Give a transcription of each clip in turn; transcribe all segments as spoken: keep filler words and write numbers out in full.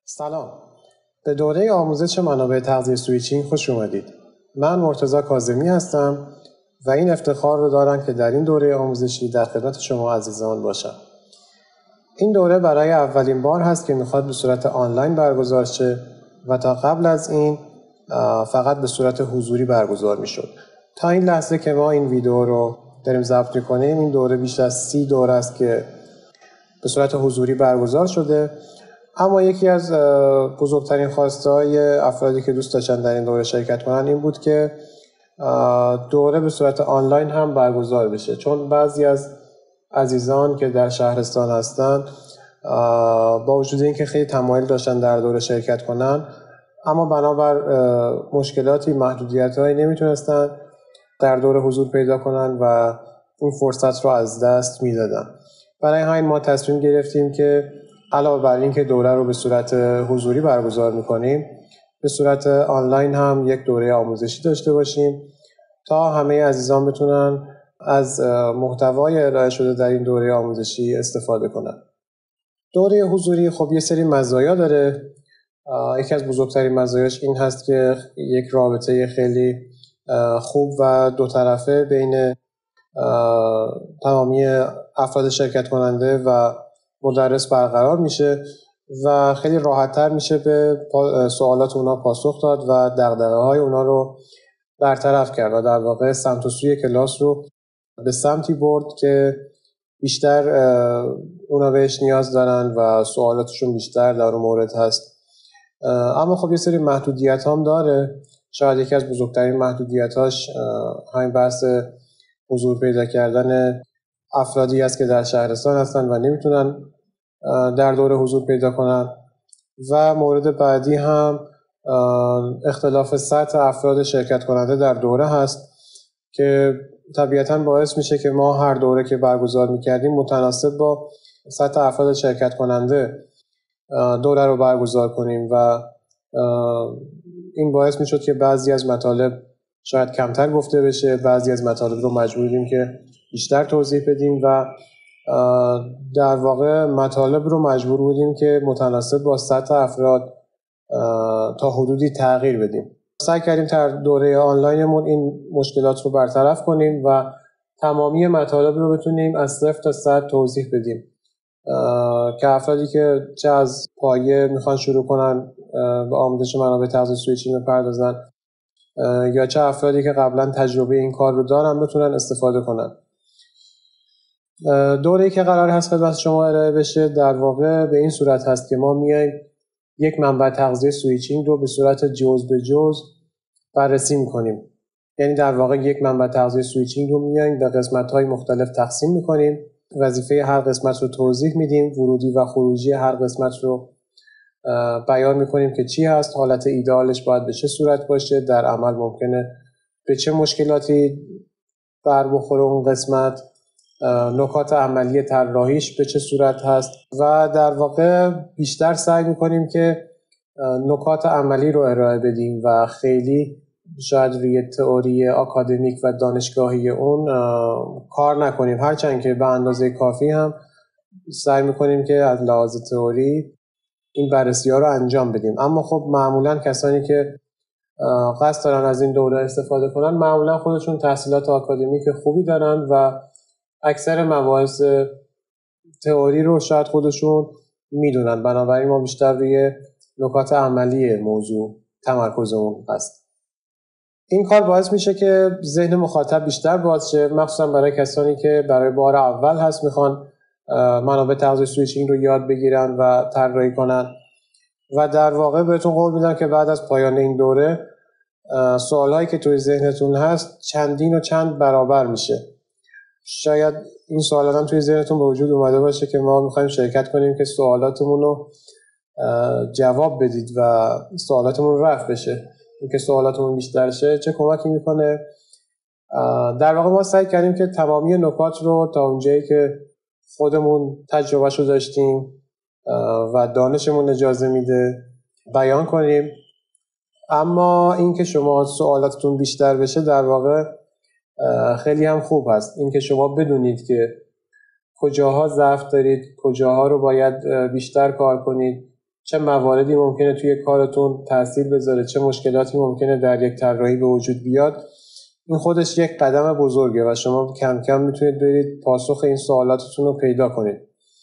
سلام. به دوره آموزش منابع تغذیه سویچینگ خوش اومدید. من مرتضی کاظمی هستم و این افتخار رو دارم که در این دوره آموزشی در خدمت شما عزیزان باشم. این دوره برای اولین بار هست که میخواد به صورت آنلاین برگزار شه و تا قبل از این فقط به صورت حضوری برگزار میشد. تا این لحظه که ما این ویدیو رو داریم ضبط میکنیم، این دوره بیش از سی دوره است که به صورت حضوری برگزار شده. اما یکی از بزرگترین خواسته‌های افرادی که دوست داشتن در این دوره شرکت کنن این بود که دوره به صورت آنلاین هم برگزار بشه، چون بعضی از عزیزان که در شهرستان هستن با وجود اینکه خیلی تمایل داشتن در دوره شرکت کنن، اما بنابر مشکلاتی محدودیت‌هایی نمیتونستن در دوره حضور پیدا کنن و این فرصت رو از دست میدادن. برای همین ما تصمیم گرفتیم که علاوه بر این که دوره رو به صورت حضوری برگزار میکنیم، به صورت آنلاین هم یک دوره آموزشی داشته باشیم تا همه عزیزان بتونن از محتوای ارائه شده در این دوره آموزشی استفاده کنن. دوره حضوری خب یه سری مزایا داره. یکی از بزرگترین مزایاش این هست که یک رابطه خیلی خوب و دو طرفه بین تمامی افراد شرکت کننده و مدرس برقرار میشه و خیلی راحت‌تر میشه به سوالات اونا پاسخ داد و دغدغه‌های اونا رو برطرف کرد و در واقع سمت و سوی کلاس رو به سمتی برد که بیشتر اونا بهش نیاز دارن و سوالاتشون بیشتر در اون مورد هست. اما خب یه سری محدودیت هم داره. شاید یکی از بزرگترین محدودیتاش همین بحث حضور پیدا کردن افرادی است که در شهرستان هستن و نمیتونن در دوره حضور پیدا کنن. و مورد بعدی هم اختلاف سطح افراد شرکت کننده در دوره هست که طبیعتاً باعث میشه که ما هر دوره که برگزار میکردیم متناسب با سطح افراد شرکت کننده دوره رو برگزار کنیم و این باعث میشد که بعضی از مطالب شاید کمتر گفته بشه، بعضی از مطالب رو مجبوریم که بیشتر توضیح بدیم و در واقع مطالب رو مجبور بودیم که متناسب با سطح افراد تا حدودی تغییر بدیم. سعی کردیم در دوره آنلاینمون این مشکلات رو برطرف کنیم و تمامی مطالب رو بتونیم از صفر تا صد توضیح بدیم که افرادی که چه از پایه میخوان شروع کنن به آموزش منابع تغذیه سویچینگ بپردازن یا چه افرادی که قبلا تجربه این کار رو دارن بتونن استفاده کنن. دوره‌ای که قرار هست خدمت شما ارائه بشه در واقع به این صورت هست که ما میایم یک منبع تغذیه سویچینگ رو به صورت جزء به جزء بررسی میکنیم. یعنی در واقع یک منبع تغذیه سویچینگ رو میایم به قسمت‌های مختلف تقسیم میکنیم، وظیفه هر قسمت رو توضیح میدیم، ورودی و خروجی هر قسمت رو بیان میکنیم که چی هست، حالت ایدئالش باید به چه صورت باشه، در عمل ممکنه به چه مشکلاتی بر بخوره اون قسمت، نکات عملی طراحیش به چه صورت هست و در واقع بیشتر سعی میکنیم که نکات عملی رو ارائه بدیم و خیلی شاید روی تئوری آکادمیک و دانشگاهی اون کار نکنیم، هرچند که به اندازه کافی هم سعی میکنیم که از لحاظ تئوری این بررسی ها رو انجام بدیم. اما خب معمولا کسانی که قصد دارن از این دوره استفاده کنن معمولا خودشون تحصیلات آکادمیک خوبی دارن و اکثر مباحث تئوری رو شاید خودشون میدونن، بنابراین ما بیشتر روی نکات عملی موضوع تمرکزمون هست. این کار باعث میشه که ذهن مخاطب بیشتر باز شه، مخصوصا برای کسانی که برای بار اول هست میخوان منابع تغذیه سویچینگ رو یاد بگیرن و طراحی کنن و در واقع بهتون قول میدم که بعد از پایان این دوره سوالایی که توی ذهنتون هست چندین و چند برابر میشه. شاید این سوالات هم توی ذهنتون به وجود اومده باشه که ما میخوایم شرکت کنیم که سوالاتمون رو جواب بدید و سوالاتمون رفع بشه. اینکه سوالاتمون بیشتر شه چه کمکی میکنه؟ در واقع ما سعی کردیم که تمامی نکات رو تا اونجایی که خودمون تجربهشو داشتیم و دانشمون اجازه میده بیان کنیم. اما اینکه شما سوالاتتون بیشتر بشه در واقع خیلی هم خوب هست. اینکه شما بدونید که کجاها ضعف دارید، کجاها رو باید بیشتر کار کنید چه مواردی ممکنه توی کارتون تاثیر بذاره، چه مشکلاتی ممکنه در یک طراحی به وجود بیاد. این خودش یک قدم بزرگه و شما کم کم میتونید برید پاسخ این سوالاتتون رو پیدا کنید.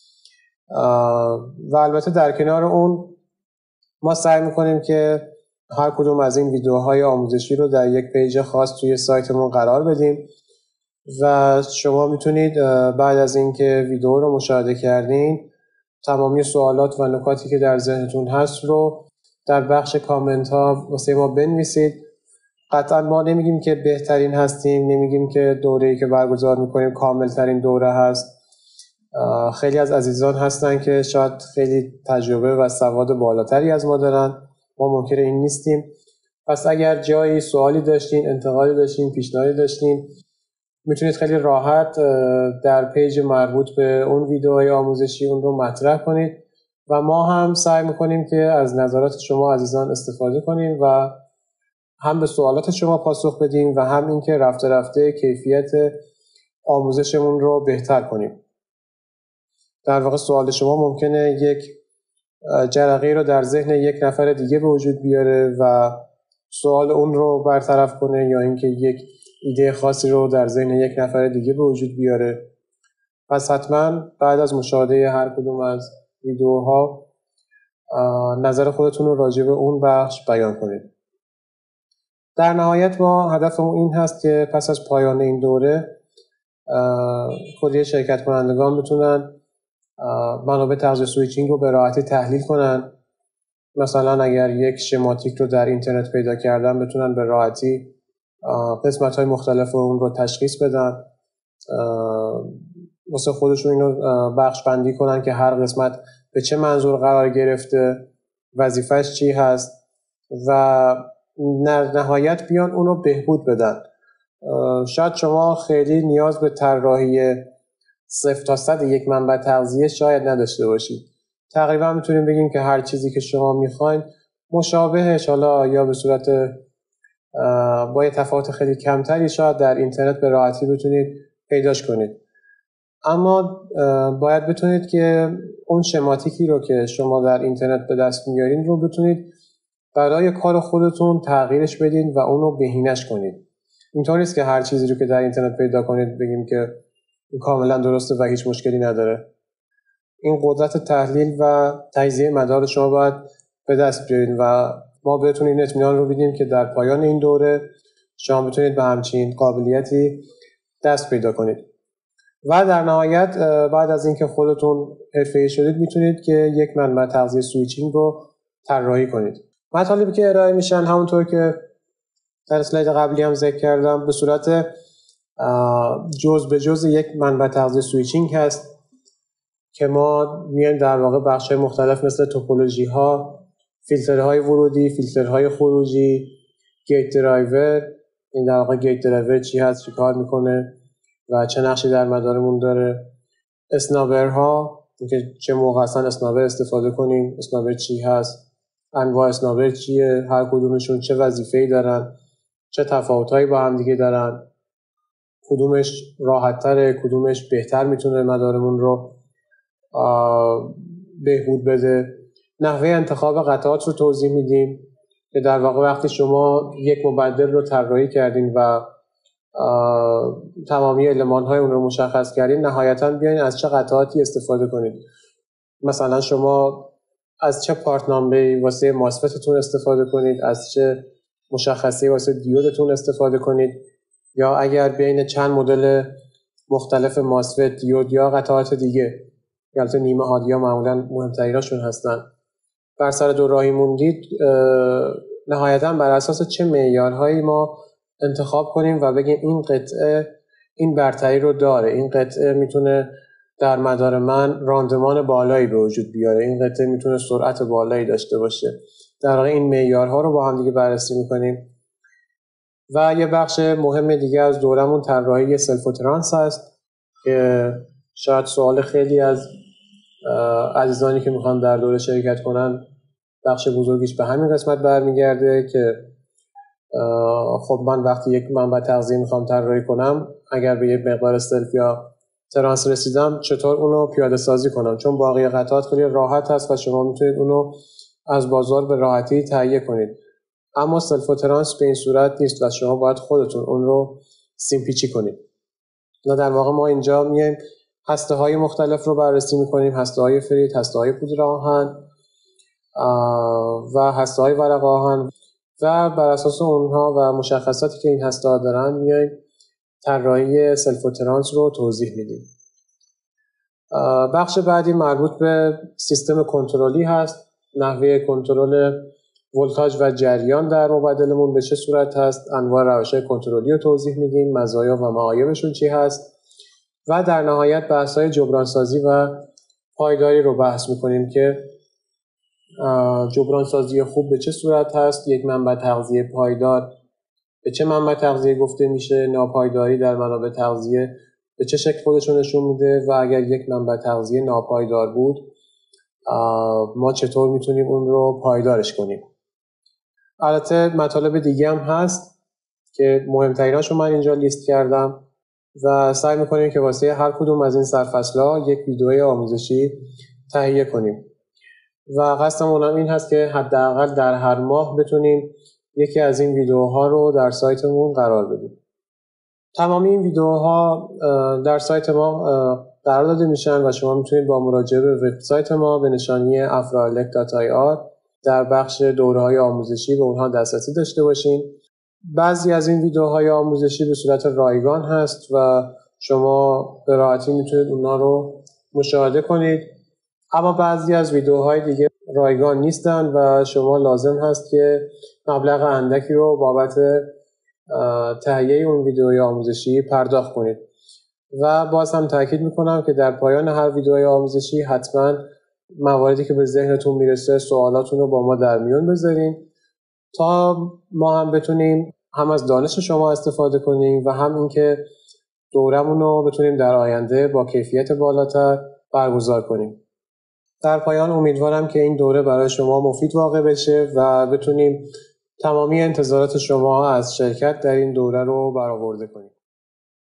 و البته در کنار اون ما سعی میکنیم که هر کدوم از این ویدیوهای آموزشی رو در یک پیج خاص توی سایتمون قرار بدیم و شما میتونید بعد از اینکه ویدیو رو مشاهده کردین تمامی سوالات و نکاتی که در ذهنتون هست رو در بخش کامنت ها واسه ما بنویسید. قطعا ما نمیگیم که بهترین هستیم، نمیگیم که دوره‌ای که برگزار میکنیم کامل ترین دوره هست. خیلی از عزیزان هستن که شاید خیلی تجربه و سواد بالاتری از ما دارن، ما منکر این نیستیم. پس اگر جایی سوالی داشتین، انتقادی داشتین، پیشنهادی داشتین، میتونید خیلی راحت در پیج مربوط به اون ویدیوهای آموزشی اون رو مطرح کنید و ما هم سعی میکنیم که از نظرات شما عزیزان استفاده کنیم و هم به سوالات شما پاسخ بدیم و هم اینکه رفته رفته کیفیت آموزشمون رو بهتر کنیم. در واقع سوال شما ممکنه یک جرقه رو در ذهن یک نفر دیگه به وجود بیاره و سوال اون رو برطرف کنه، یا اینکه یک ایده خاصی رو در ذهن یک نفر دیگه به وجود بیاره. پس حتما بعد از مشاهده هر کدوم از ویدیوها نظر خودتون رو راجع به اون بخش بیان کنید. در نهایت ما هدفمون این هست که پس از پایان این دوره کلیه شرکت کنندگان بتونن منابع تغذیه سویچینگ رو به راحتی تحلیل کنن. مثلا اگر یک شماتیک رو در اینترنت پیدا کردن بتونن به راحتی قسمت‌های مختلف اون رو تشخیص بدن، واسه خودشون اینو بخش بندی کنن که هر قسمت به چه منظور قرار گرفته، وظیفه‌اش چی هست و در نهایت بیان اون رو بهبود بدن. شاید شما خیلی نیاز به طراحی صفر تا صد یک منبع تغذیه شاید نداشته باشید. تقریبا میتونیم بگیم که هر چیزی که شما میخواین مشابهش، حالا یا به صورت با یه تفاوت خیلی کمتری، شاید در اینترنت به راحتی بتونید پیداش کنید. اما باید بتونید که اون شماتیکی رو که شما در اینترنت به دست میارین رو بتونید برای کار خودتون تغییرش بدین و اونو بهینه‌اش کنید. اینطور نیست که هر چیزی رو که در اینترنت پیدا کنید بگیم که کاملا درسته و هیچ مشکلی نداره. این قدرت تحلیل و تجزیه مدار شما باید به دست بیارید و ما بهتون این اطمینان رو بدیم که در پایان این دوره شما بتونید به همچین قابلیتی دست پیدا کنید. و در نهایت بعد از اینکه خودتون حرفه‌ای شدید میتونید که یک منبع تغذیه سویچینگ رو طراحی کنید. مطالبی که ارائه میشن همونطور که در اسلاید قبلی هم ذکر کردم به صورت جزء به جزء یک منبع تغذیه سویچینگ هست که ما میایم در واقع بخش‌های مختلف مثل توپولوژی ها، فیلترهای ورودی، فیلترهای خروجی، گیت درایور، این در واقع گیت درایور چی هست، چی کار میکنه و چه نقشی در مدارمون داره، اسنابرها، اینکه چه موقع اصلا اسنابر استفاده کنیم، اسنابر چی هست، انواع اسنابر چیه، هر کدومشون چه وظیفه‌ای دارن، چه تفاوتایی با هم دیگه دارن، کدومش راحت‌تره، کدومش بهتر میتونه مدارمون رو بهبود بده. نحوه انتخاب قطعات رو توضیح میدیم که در واقع وقتی شما یک مبدل رو طراحی کردین و تمامی المان‌های اون رو مشخص کردین، نهایتاً بیاین از چه قطعاتی استفاده کنید. مثلا شما از چه پارت نامبری واسه ماسفتتون استفاده کنید، از چه مشخصی واسه دیودتون استفاده کنید، یا اگر بین چند مدل مختلف ماسفت، دیود یا قطعات دیگه، البته نیمه هادی‌ها معمولاً مهم‌تریناشون هستن، بر سر دو راهی موندید، نهایتاً بر اساس چه معیارهایی ما انتخاب کنیم و بگیم این قطعه این برتری رو داره، این قطعه میتونه در مدار من راندمان بالایی به وجود بیاره، این قطعه میتونه سرعت بالایی داشته باشه. در واقع این معیارها رو با هم دیگه بررسی میکنیم. و یه بخش مهم دیگه از دورمون طراحی سلف و ترانس هست که شاید سوال خیلی از عزیزانی که میخوان در دوره شرکت کنن بخش بزرگیش به همین قسمت برمیگرده که خب من وقتی یک منبع تغذیه میخوام طراحی کنم، اگر به یک مقدار سلف یا ترانس رسیدم چطور اونو پیاده سازی کنم، چون باقی قطعات خیلی راحت هست و شما میتونید اونو از بازار به راحتی تهیه کنید. اما سلف ترانس به این صورت نیست و شما باید خودتون اون رو سیمپیچی کنید. و در واقع ما اینجا میایم هسته های مختلف رو بررسی میکنیم، هسته های فرید، هسته های پودر آهن و هسته های ورق آهن و بر اساس اونها و مشخصاتی که این هسته ها دارن میایم طراحی سلف ترانس رو توضیح میدیم. بخش بعدی مربوط به سیستم کنترلی هست. نحوه کنترل ولتاژ و جریان در مبدلمون به چه صورت هست، انواع روش‌های کنترلی رو توضیح میدیم، مزایا و معایبشون چی هست و در نهایت بحث‌های جبرانسازی و پایداری رو بحث میکنیم که جبرانسازی خوب به چه صورت هست، یک منبع تغذیه پایدار به چه منبع تغذیه گفته میشه، ناپایداری در منابع تغذیه به چه شکل خودشون نشون میده و اگر یک منبع تغذیه ناپایدار بود ما چطور میتونیم اون رو پایدارش کنیم. البته مطالب دیگه هم هست که مهمتریناشو من اینجا لیست کردم و سعی میکنیم که واسه هر کدوم از این سرفصل‌ها یک ویدیوی آموزشی تهیه کنیم و قصدمون هم این هست که حداقل در هر ماه بتونیم یکی از این ویدیوها رو در سایتمون قرار بدیم. تمامی این ویدیوها در سایت ما قرار داده میشن و شما میتونید با مراجعه به وبسایت ما به نشانی افرالک دات آی آر در بخش دوره‌های آموزشی به اونها دسترسی داشته باشین. بعضی از این ویدیوهای آموزشی به صورت رایگان هست و شما به راحتی میتونید اونها رو مشاهده کنید، اما بعضی از ویدیوهای دیگه رایگان نیستن و شما لازم هست که مبلغ اندکی رو بابت تهیه اون ویدیوهای آموزشی پرداخت کنید. و باز هم تاکید میکنم که در پایان هر ویدیوهای آموزشی حتما مواردی که به ذهنتون میرسه سوالاتون رو با ما در میون بذارین تا ما هم بتونیم هم از دانش شما استفاده کنیم و هم اینکه دورمون رو بتونیم در آینده با کیفیت بالاتر برگزار کنیم. در پایان امیدوارم که این دوره برای شما مفید واقع بشه و بتونیم تمامی انتظارات شما از شرکت در این دوره رو برآورده کنیم.